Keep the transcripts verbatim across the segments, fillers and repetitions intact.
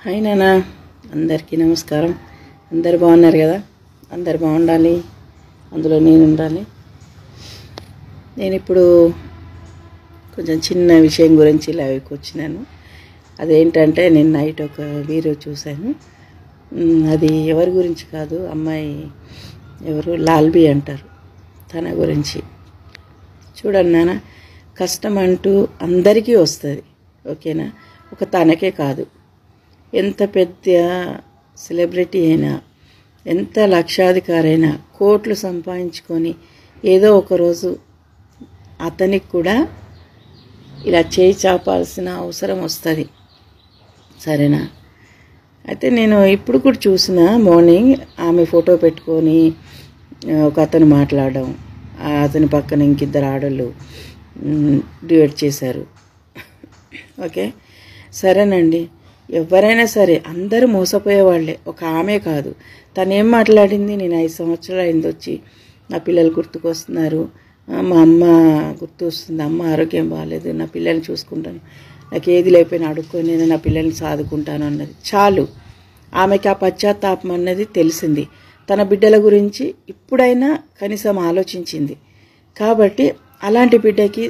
Hi నాన్న, అందరికీ నమస్కారం. అందరు బాగున్నారు కదా? అందరు బాగుండాలి, అందులో నేను ఉండాలి. నేను ఇప్పుడు కొంచెం చిన్న విషయం గురించి లైవ్కి వచ్చినాను. అదేంటంటే నేను నైట్ ఒక వీడియో చూశాను. అది ఎవరి గురించి కాదు, అమ్మాయి ఎవరు లాల్బీ అంటారు, తన గురించి. చూడండి నాన్న, కష్టం అంటూ అందరికీ వస్తుంది, ఓకేనా? ఒక తనకే కాదు, ఎంత పెద్ద సెలబ్రిటీ అయినా, ఎంత లక్షాధికారైనా, కోట్లు సంపాదించుకొని ఏదో ఒకరోజు అతనికి కూడా ఇలా చేయి చాపాల్సిన అవసరం వస్తుంది, సరేనా? అయితే నేను ఇప్పుడు కూడా చూసిన, మార్నింగ్ ఆమె ఫోటో పెట్టుకొని ఒక అతను మాట్లాడడం, అతని పక్కన ఇంకిద్దరు ఆడళ్ళు డ్యూయట్ చేశారు. ఓకే, సరేనండి. ఎవరైనా సరే అందరూ మోసపోయేవాళ్లే, ఒక ఆమె కాదు. తను ఏం మాట్లాడింది? నేను ఐదు సంవత్సరాలు అయింది వచ్చి, నా పిల్లలు గుర్తుకొస్తున్నారు, మా అమ్మ గుర్తు వస్తుంది, అమ్మ ఆరోగ్యం బాగాలేదు, నా పిల్లల్ని చూసుకుంటాను, నాకు ఏది లేకపోయినా అడుక్కొని నేను నా పిల్లల్ని సాదుకుంటాను అన్నది చాలు. ఆమెకి ఆ పశ్చాత్తాపం అన్నది తెలిసింది. తన బిడ్డల గురించి ఇప్పుడైనా కనీసం ఆలోచించింది. కాబట్టి అలాంటి బిడ్డకి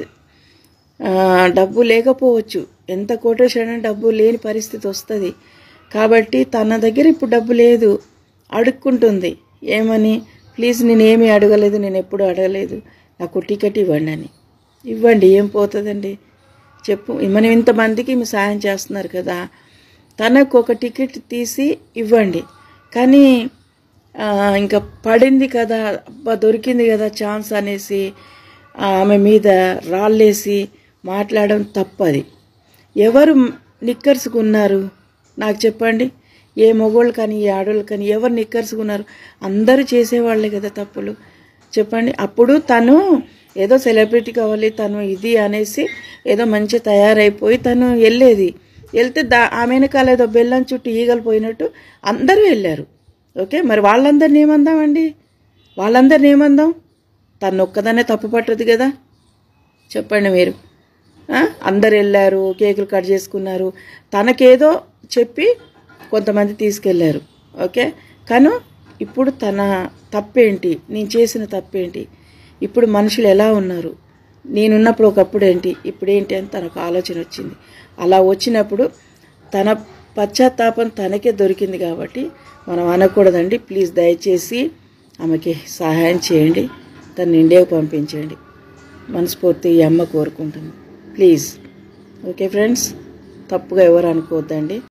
డబ్బు లేకపోవచ్చు, ఎంత కోటేశ్వరం డబ్బు లేని పరిస్థితి వస్తుంది. కాబట్టి తన దగ్గర ఇప్పుడు డబ్బు లేదు, అడుక్కుంటుంది. ఏమని? ప్లీజ్ నేనేమీ అడగలేదు, నేను ఎప్పుడు అడగలేదు, నాకు టికెట్ ఇవ్వండి అని. ఇవ్వండి, ఏం పోతుందండి చెప్పు? మనం ఇంతమందికి మీ సాయం చేస్తున్నారు కదా, తనకు ఒక టికెట్ తీసి ఇవ్వండి. కానీ ఇంకా పడింది కదా, అబ్బా దొరికింది కదా ఛాన్స్ అనేసి ఆమె మీద రాళ్ళేసి మాట్లాడడం తప్పది. ఎవరు నిక్కర్సుకున్నారు నాకు చెప్పండి? ఏ మొగోళ్ళు కానీ ఏ ఆడోళ్ళు కానీ ఎవరు నిక్కర్సుకున్నారు? అందరూ చేసేవాళ్లే కదా తప్పులు, చెప్పండి. అప్పుడు తను ఏదో సెలబ్రిటీ కావాలి, తను ఇది అనేసి ఏదో మంచి తయారైపోయి తను వెళ్ళేది. వెళ్తే దా ఆమె వెనకాల ఏదో బెల్లం చుట్టూ ఈగలు పోయినట్టు అందరూ వెళ్ళారు. ఓకే, మరి వాళ్ళందరిని ఏమందామండి? వాళ్ళందరిని ఏమందాం? తను ఒక్కదాన్నే తప్పు పట్టదు కదా, చెప్పండి మీరు. అందరు వెళ్ళారు, కేకులు కట్ చేసుకున్నారు, తనకేదో చెప్పి కొంతమంది తీసుకెళ్ళారు. ఓకే, కానీ ఇప్పుడు తన తప్పేంటి? నేను చేసిన తప్పేంటి? ఇప్పుడు మనుషులు ఎలా ఉన్నారు? నేనున్నప్పుడు ఒకప్పుడు ఏంటి, ఇప్పుడు ఏంటి అని తనకు ఆలోచన వచ్చింది. అలా వచ్చినప్పుడు తన పశ్చాత్తాపం తనకే దొరికింది కాబట్టి మనం అనకూడదండి. ప్లీజ్ దయచేసి ఆమెకి సహాయం చేయండి, తను ఇండియాకు పంపించండి, మనస్ఫూర్తి ఈ అమ్మ కోరుకుంటుంది. ప్లీజ్. ఓకే ఫ్రెండ్స్, తప్పుగా ఎవరు అనుకోవద్దండి.